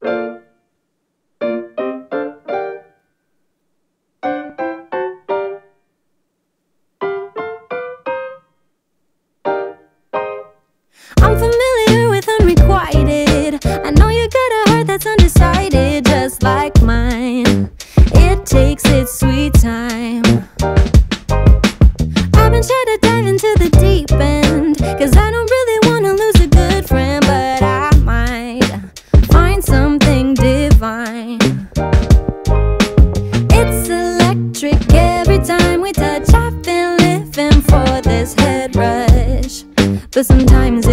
I'm familiar with unrequited. I know you got a heart that's undecided, just like mine. It takes its sweet time. I've been shy to dive into the deep end, cause I don't really wanna lose a good friend, but I might find something divine. It's electric every time we touch. I've been living for this head rush, but sometimes